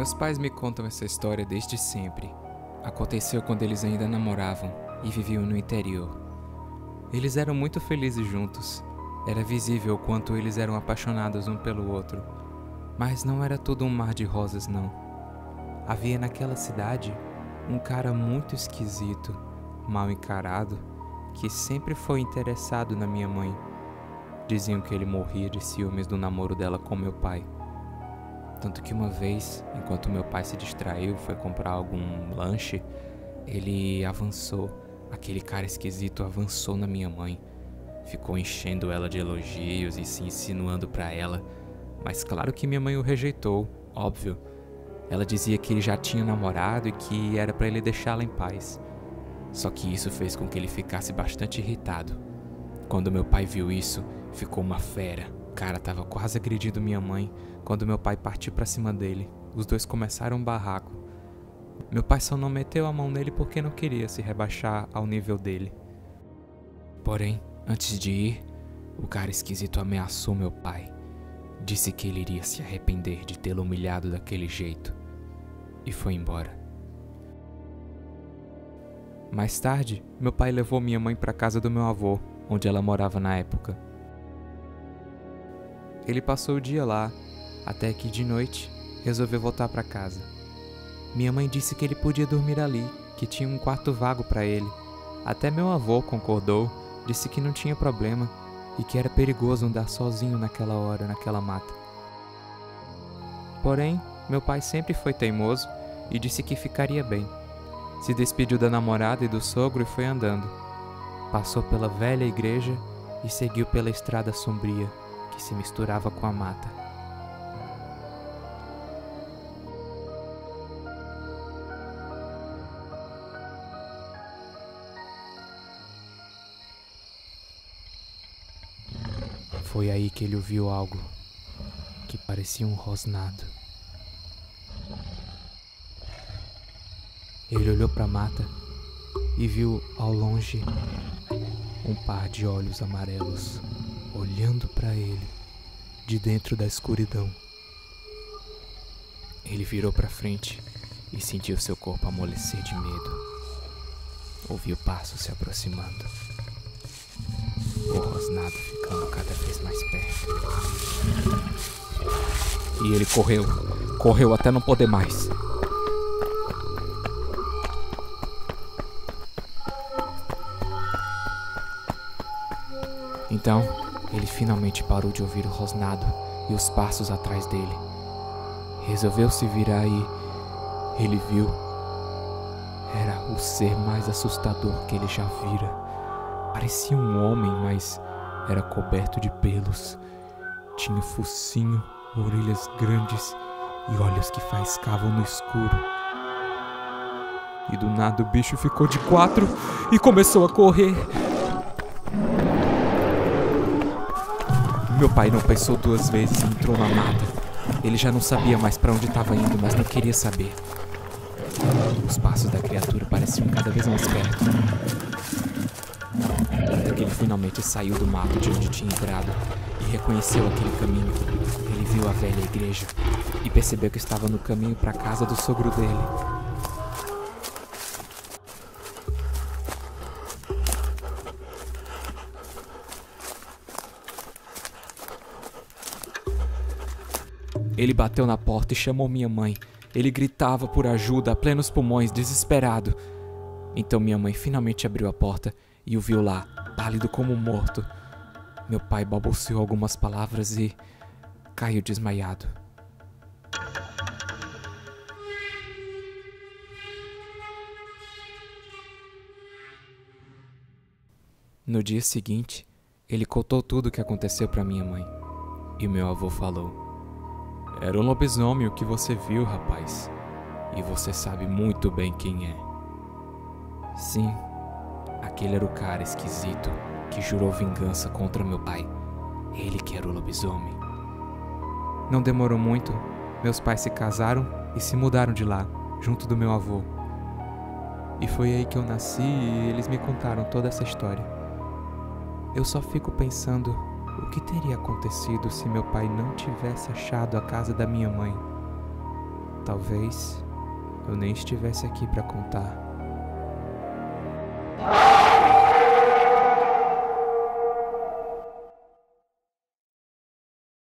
Meus pais me contam essa história desde sempre. Aconteceu quando eles ainda namoravam e viviam no interior. Eles eram muito felizes juntos. Era visível o quanto eles eram apaixonados um pelo outro. Mas não era tudo um mar de rosas, não. Havia naquela cidade um cara muito esquisito, mal encarado, que sempre foi interessado na minha mãe. Diziam que ele morria de ciúmes do namoro dela com meu pai. Tanto que uma vez, enquanto meu pai se distraiu, foi comprar algum lanche, ele avançou, aquele cara esquisito avançou na minha mãe. Ficou enchendo ela de elogios e se insinuando pra ela, mas claro que minha mãe o rejeitou, óbvio. Ela dizia que ele já tinha namorado e que era pra ele deixá-la em paz. Só que isso fez com que ele ficasse bastante irritado. Quando meu pai viu isso, ficou uma fera. O cara tava quase agredindo minha mãe quando meu pai partiu pra cima dele. Os dois começaram um barraco. Meu pai só não meteu a mão nele porque não queria se rebaixar ao nível dele. Porém, antes de ir, o cara esquisito ameaçou meu pai. Disse que ele iria se arrepender de tê-lo humilhado daquele jeito. E foi embora. Mais tarde, meu pai levou minha mãe para casa do meu avô, onde ela morava na época. Ele passou o dia lá, até que de noite resolveu voltar para casa. Minha mãe disse que ele podia dormir ali, que tinha um quarto vago para ele. Até meu avô concordou, disse que não tinha problema e que era perigoso andar sozinho naquela hora, naquela mata. Porém, meu pai sempre foi teimoso e disse que ficaria bem. Se despediu da namorada e do sogro e foi andando. Passou pela velha igreja e seguiu pela estrada sombria, que se misturava com a mata. Foi aí que ele ouviu algo que parecia um rosnado. Ele olhou para a mata e viu ao longe um par de olhos amarelos olhando para ele de dentro da escuridão. Ele virou para frente e sentiu seu corpo amolecer de medo. Ouviu passos se aproximando. O rosnado ficando cada vez mais perto. E ele correu até não poder mais. Então, ele finalmente parou de ouvir o rosnado e os passos atrás dele. Resolveu se virar e ele viu. Era o ser mais assustador que ele já vira. Parecia um homem, mas era coberto de pelos. Tinha focinho, orelhas grandes e olhos que faiscavam no escuro. E do nada o bicho ficou de quatro e começou a correr. Meu pai não pensou duas vezes e entrou na mata. Ele já não sabia mais para onde estava indo, mas não queria saber. Os passos da criatura pareciam cada vez mais perto. Até que ele finalmente saiu do mato de onde tinha entrado e reconheceu aquele caminho. Ele viu a velha igreja e percebeu que estava no caminho para a casa do sogro dele. Ele bateu na porta e chamou minha mãe. Ele gritava por ajuda a plenos pulmões, desesperado. Então minha mãe finalmente abriu a porta e o viu lá, pálido como morto. Meu pai balbuciou algumas palavras e caiu desmaiado. No dia seguinte, ele contou tudo o que aconteceu para minha mãe. E meu avô falou: "Era um lobisomem o que você viu, rapaz. E você sabe muito bem quem é." Sim, aquele era o cara esquisito que jurou vingança contra meu pai. Ele que era o lobisomem. Não demorou muito, meus pais se casaram e se mudaram de lá, junto do meu avô. E foi aí que eu nasci e eles me contaram toda essa história. Eu só fico pensando o que teria acontecido se meu pai não tivesse achado a casa da minha mãe. Talvez eu nem estivesse aqui para contar.